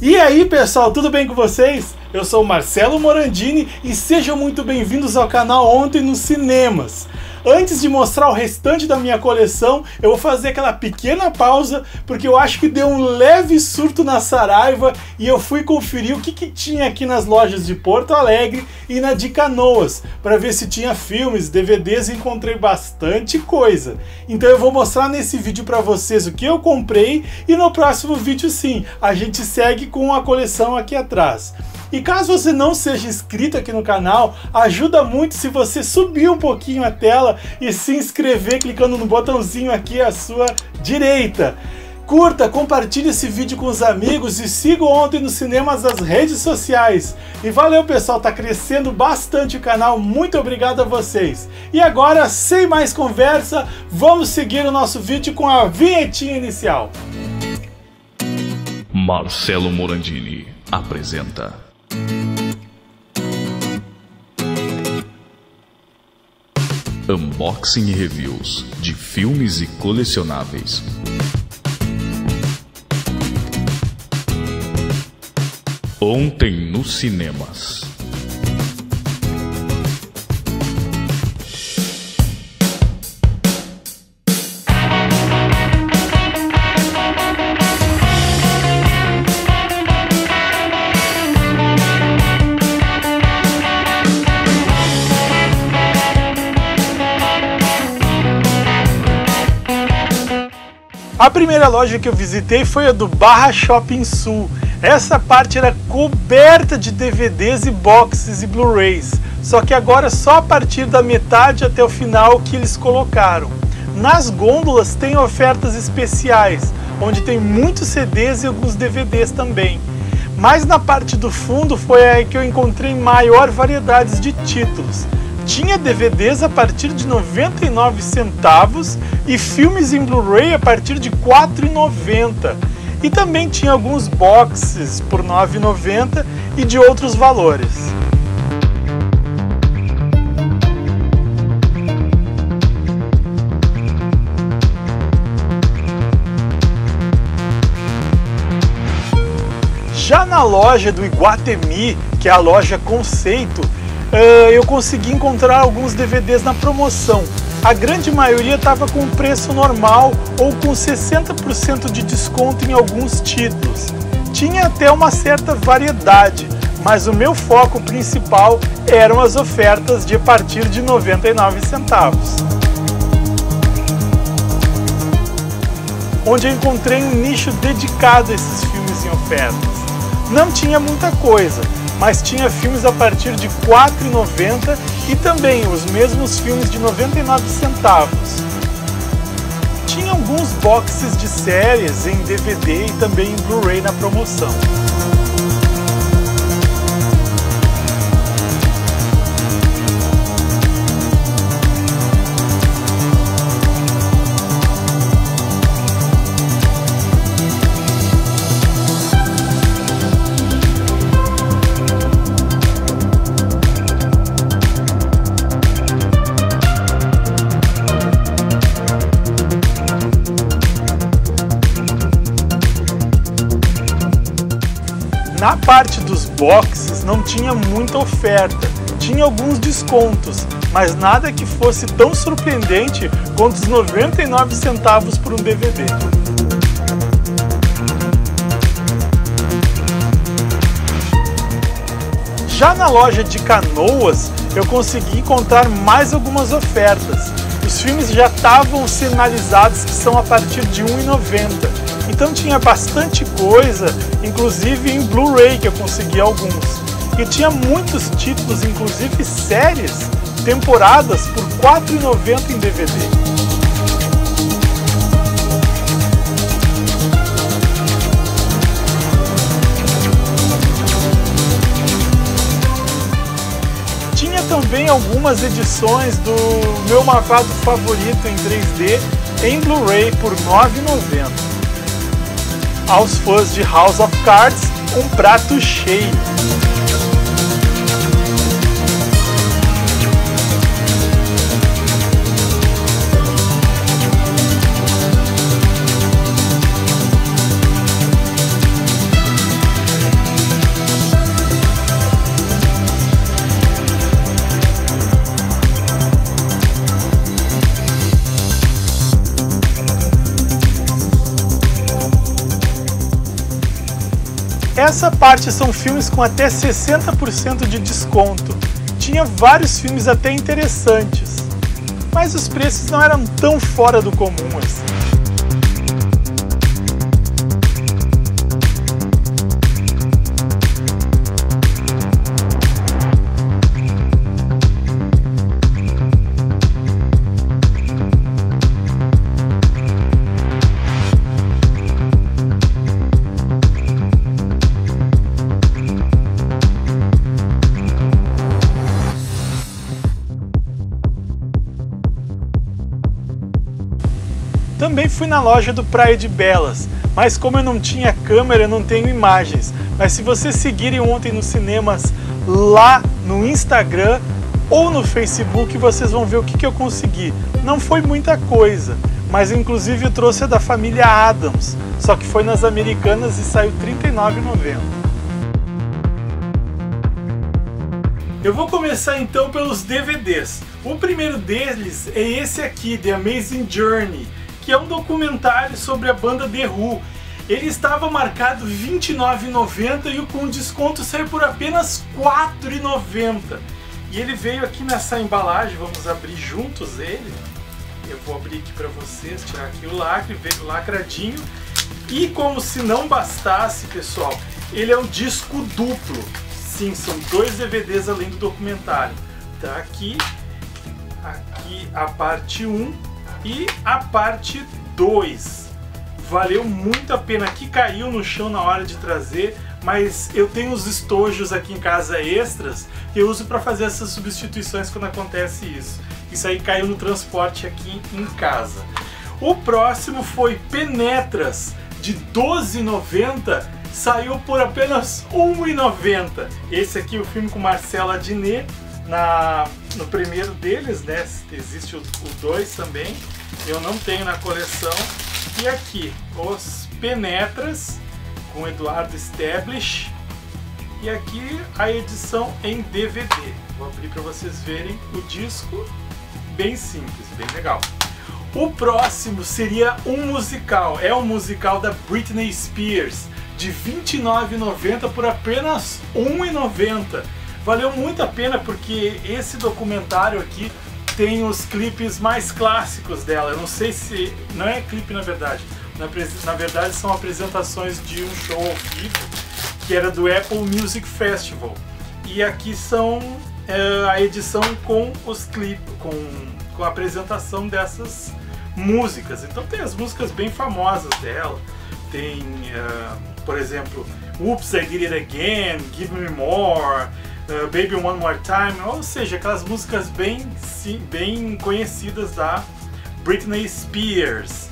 E aí pessoal, tudo bem com vocês? Eu sou o Marcelo Morandini e sejam muito bem-vindos ao canal Ontem nos Cinemas. Antes de mostrar o restante da minha coleção, eu vou fazer aquela pequena pausa, porque eu acho que deu um leve surto na Saraiva e eu fui conferir o que tinha aqui nas lojas de Porto Alegre e na de Canoas, para ver se tinha filmes, DVDs, e encontrei bastante coisa. Então eu vou mostrar nesse vídeo para vocês o que eu comprei e no próximo vídeo sim, a gente segue com a coleção aqui atrás. E caso você não seja inscrito aqui no canal, ajuda muito se você subir um pouquinho a tela e se inscrever clicando no botãozinho aqui à sua direita. Curta, compartilhe esse vídeo com os amigos e siga Ontem nos Cinemas nas redes sociais. E valeu pessoal, tá crescendo bastante o canal, muito obrigado a vocês. E agora, sem mais conversa, vamos seguir o nosso vídeo com a vinhetinha inicial. Marcelo Morandini apresenta Unboxing e Reviews de filmes e colecionáveis. Ontem nos Cinemas. A primeira loja que eu visitei foi a do Barra Shopping Sul. Essa parte era coberta de DVDs e boxes e Blu-rays, só que agora só a partir da metade até o final que eles colocaram. Nas gôndolas tem ofertas especiais, onde tem muitos CDs e alguns DVDs também. Mas na parte do fundo foi aí que eu encontrei maior variedade de títulos. Tinha DVDs a partir de 99 centavos e filmes em Blu-ray a partir de R$ 4,90. E também tinha alguns boxes por R$ 9,90 e de outros valores. Já na loja do Iguatemi, que é a loja Conceito, eu consegui encontrar alguns DVDs na promoção. A grande maioria estava com preço normal ou com 60% de desconto em alguns títulos. Tinha até uma certa variedade, mas o meu foco principal eram as ofertas de a partir de 99 centavos. Onde eu encontrei um nicho dedicado a esses filmes em ofertas. Não tinha muita coisa, mas tinha filmes a partir de R$ 4,90 e também os mesmos filmes de 99 centavos. Tinha alguns boxes de séries em DVD e também em Blu-ray na promoção. Na parte dos boxes não tinha muita oferta, tinha alguns descontos, mas nada que fosse tão surpreendente quanto os 99 centavos por um DVD. Já na loja de Canoas, eu consegui encontrar mais algumas ofertas. Os filmes já estavam sinalizados que são a partir de R$ 1,90. Então tinha bastante coisa, inclusive em Blu-ray que eu consegui alguns. E tinha muitos títulos, inclusive séries, temporadas por R$ 4,90 em DVD. Tinha também algumas edições do meu Marvado favorito em 3D em Blu-ray por R$ 9,90. Aos fãs de House of Cards, um prato cheio. Essa parte são filmes com até 60% de desconto. Tinha vários filmes até interessantes, mas os preços não eram tão fora do comum assim. Também fui na loja do Praia de Belas, mas como eu não tinha câmera, eu não tenho imagens. Mas se vocês seguirem Ontem nos Cinemas lá no Instagram ou no Facebook, vocês vão ver o que eu consegui. Não foi muita coisa, mas inclusive eu trouxe a da família Addams, só que foi nas Americanas e saiu R$ 39,90. Eu vou começar então pelos DVDs. O primeiro deles é esse aqui, The Amazing Journey, que é um documentário sobre a banda The Who. Ele estava marcado R$ 29,90 e com desconto saiu por apenas R$ 4,90. E ele veio aqui nessa embalagem, vamos abrir juntos ele. Eu vou abrir aqui para vocês, tirar aqui o lacre, veio lacradinho. E como se não bastasse, pessoal, ele é um disco duplo. Sim, são 2 DVDs além do documentário. Tá aqui a parte 1 e a parte 2. Valeu muito a pena. Aqui caiu no chão na hora de trazer, mas eu tenho os estojos aqui em casa extras que eu uso para fazer essas substituições quando acontece isso. Isso aí caiu no transporte aqui em casa. O próximo foi Penetras, de R$ 12,90, saiu por apenas R$ 1,90. Esse aqui é o filme com Marcela Diné. No primeiro deles, né? Existe o 2 também, eu não tenho na coleção. E aqui, os Penetras, com Eduardo Stablish. E aqui a edição em DVD. Vou abrir para vocês verem o disco, bem simples, bem legal. O próximo seria um musical, é um musical da Britney Spears, de R$ 29,90 por apenas R$ 1,90. Valeu muito a pena porque esse documentário aqui tem os clipes mais clássicos dela. Eu não sei se... não é clipe na verdade. Na verdade são apresentações de um show ao vivo que era do Apple Music Festival. E aqui são a edição com os clipes, com a apresentação dessas músicas. Então tem as músicas bem famosas dela. Tem, por exemplo, Oops, I Did It Again, Give Me More, Baby One More Time, ou seja, aquelas músicas bem conhecidas da Britney Spears.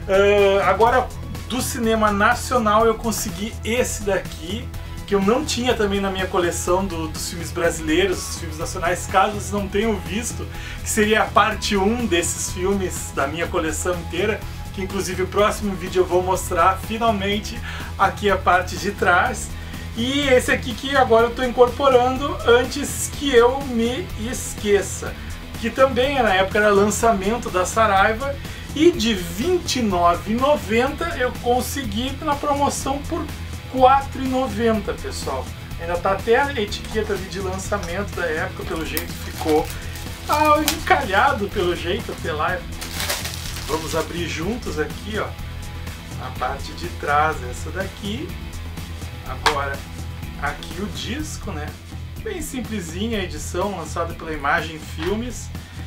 Agora, do cinema nacional, eu consegui esse daqui, que eu não tinha também na minha coleção dos filmes brasileiros, dos filmes nacionais, caso vocês não tenham visto, que seria a parte 1 desses filmes da minha coleção inteira, que inclusive o próximo vídeo eu vou mostrar finalmente aqui a parte de trás. E esse aqui que agora eu estou incorporando antes que eu me esqueça, que também na época era lançamento da Saraiva, e de R$ 29,90 eu consegui na promoção por R$ 4,90, pessoal. Ainda tá até a etiqueta ali de lançamento da época, pelo jeito ficou encalhado pelo jeito até lá. Vamos abrir juntos aqui, ó, a parte de trás, essa daqui. Agora, aqui o disco, né? Bem simplesinha a edição, lançada pela Imagem Filmes.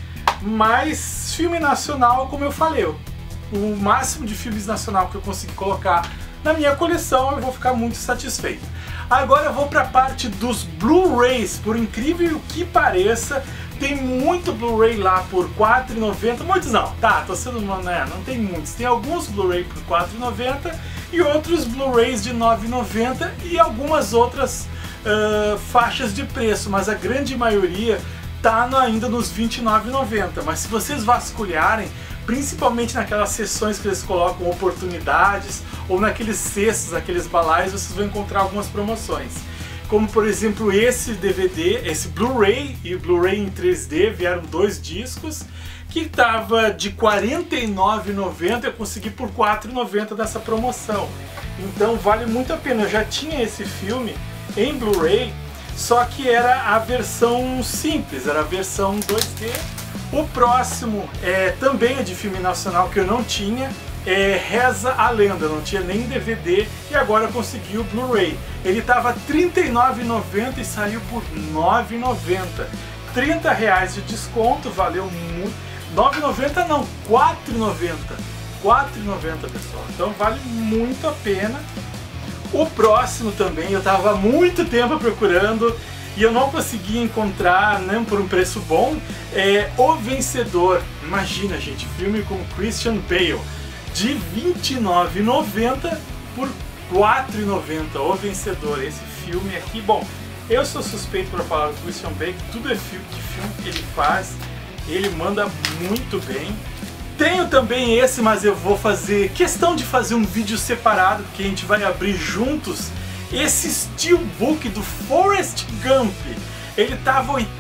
Mas filme nacional, como eu falei, o máximo de filmes nacional que eu consegui colocar na minha coleção, eu vou ficar muito satisfeito. Agora eu vou para a parte dos Blu-rays. Por incrível que pareça, tem muito Blu-ray lá por R$ 4,90. Muitos não, tá, tô sendo, né, não tem muitos. Tem alguns Blu-ray por R$ 4,90 e outros Blu-rays de R$ 9,90 e algumas outras faixas de preço, mas a grande maioria tá ainda nos R$ 29,90. Mas se vocês vasculharem, principalmente naquelas seções que eles colocam oportunidades ou naqueles cestos, aqueles balais, vocês vão encontrar algumas promoções. Como por exemplo esse DVD, esse Blu-ray e o Blu-ray em 3D, vieram 2 discos, que estava de R$ 49,90, eu consegui por R$ 4,90 dessa promoção. Então vale muito a pena. Eu já tinha esse filme em Blu-ray, só que era a versão simples, era a versão 2D. O próximo também é de filme nacional que eu não tinha, Reza a Lenda, não tinha nem DVD e agora eu consegui o Blu-ray. Ele estava R$ 39,90 e saiu por R$ 9,90. R$30 de desconto, valeu muito. R$ 9,90 não, R$ 4,90. R$ 4,90, pessoal. Então vale muito a pena. O próximo também eu estava há muito tempo procurando e eu não consegui encontrar, nem por um preço bom, O Vencedor. Imagina, gente, filme com Christian Bale, de R$ 29,90 por R$ 4,90. O Vencedor, esse filme aqui, bom, eu sou suspeito para falar do Christian Bale, tudo é filme que ele faz, ele manda muito bem. Tenho também esse, mas eu vou fazer questão de fazer um vídeo separado, porque a gente vai abrir juntos esse Steelbook do Forrest Gump. Ele estava R$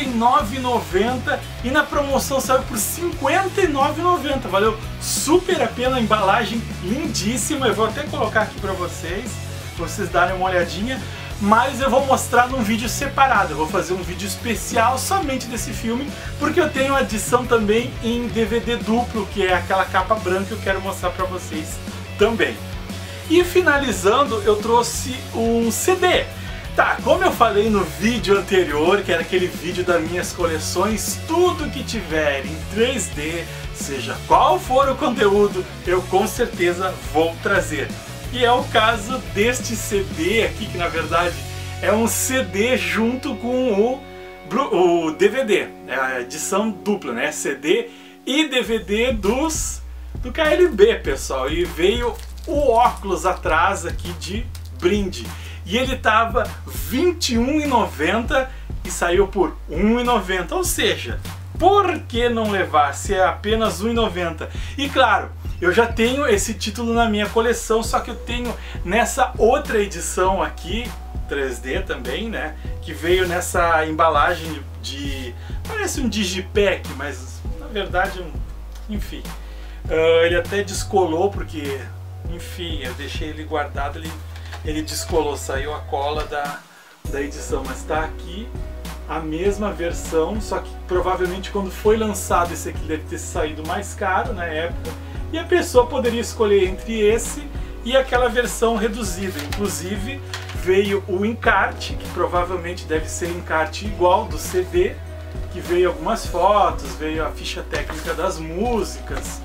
89,90 e na promoção saiu por R$ 59,90. Valeu super a pena, a embalagem lindíssima. Eu vou até colocar aqui para vocês darem uma olhadinha. Mas eu vou mostrar num vídeo separado, eu vou fazer um vídeo especial somente desse filme, porque eu tenho a edição também em DVD duplo, que é aquela capa branca que eu quero mostrar para vocês também. E finalizando, eu trouxe um CD. Tá, como eu falei no vídeo anterior, que era aquele vídeo das minhas coleções, tudo que tiver em 3D, seja qual for o conteúdo, eu com certeza vou trazer. E é o caso deste CD aqui, que na verdade é um CD junto com o DVD, é a edição dupla, né? CD e DVD do KLB, pessoal. E veio o óculos atrás aqui de brinde. E ele tava R$ 21,90 e saiu por R$ 1,90. Ou seja, por que não levar se é apenas R$ 1,90? E claro, eu já tenho esse título na minha coleção, só que eu tenho nessa outra edição aqui, 3D também, né? Que veio nessa embalagem parece um digipack, mas na verdade, enfim. Ele até descolou porque, enfim, eu deixei ele guardado, ele descolou, saiu a cola da edição, mas tá aqui a mesma versão, só que provavelmente quando foi lançado esse aqui deve ter saído mais caro na época. E a pessoa poderia escolher entre esse e aquela versão reduzida. Inclusive veio o encarte, que provavelmente deve ser encarte igual do CD, que veio algumas fotos, veio a ficha técnica das músicas.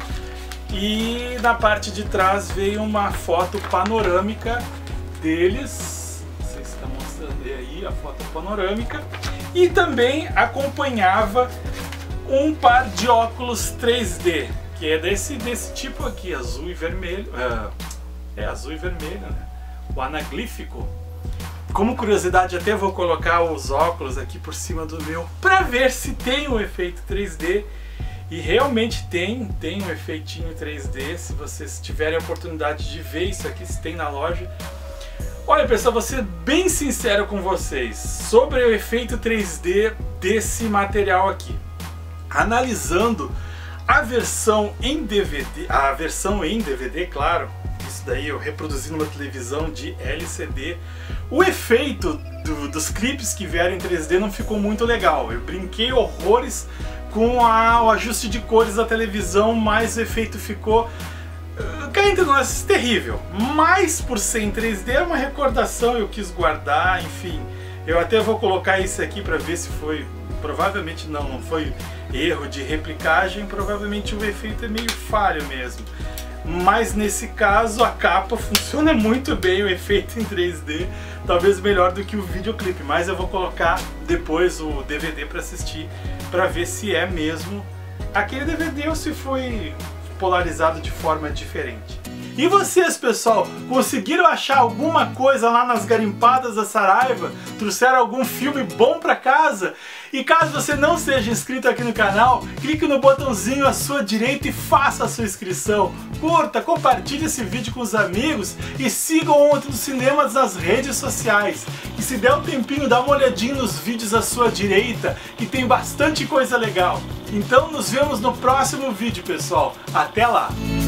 E na parte de trás veio uma foto panorâmica deles. Não sei se está mostrando aí a foto panorâmica. E também acompanhava um par de óculos 3D. Que é desse tipo aqui, azul e vermelho. Azul e vermelho, né? O anaglífico. Como curiosidade, até vou colocar os óculos aqui por cima do meu para ver se tem um efeito 3D. E realmente tem um efeitinho 3D. Se vocês tiverem a oportunidade de ver isso aqui, se tem na loja. Olha, pessoal, vou ser bem sincero com vocês sobre o efeito 3D desse material aqui. Analisando a versão em DVD, claro, isso daí eu reproduzi numa televisão de LCD, o efeito dos clipes que vieram em 3D não ficou muito legal. Eu brinquei horrores com o ajuste de cores da televisão, mas o efeito ficou, cá entre nós, terrível. Mas por ser em 3D é uma recordação, eu quis guardar, enfim. Eu até vou colocar isso aqui para ver se foi, provavelmente não foi erro de replicagem, provavelmente o efeito é meio falho mesmo. Mas nesse caso a capa funciona muito bem, o efeito em 3D, talvez melhor do que o videoclipe, mas eu vou colocar depois o DVD para assistir, para ver se é mesmo aquele DVD ou se foi polarizado de forma diferente. E vocês, pessoal, conseguiram achar alguma coisa lá nas garimpadas da Saraiva? Trouxeram algum filme bom para casa? E caso você não seja inscrito aqui no canal, clique no botãozinho à sua direita e faça a sua inscrição. Curta, compartilhe esse vídeo com os amigos e siga o Ontem no Cinemas nas redes sociais. E se der um tempinho, dá uma olhadinha nos vídeos à sua direita, que tem bastante coisa legal. Então nos vemos no próximo vídeo, pessoal. Até lá!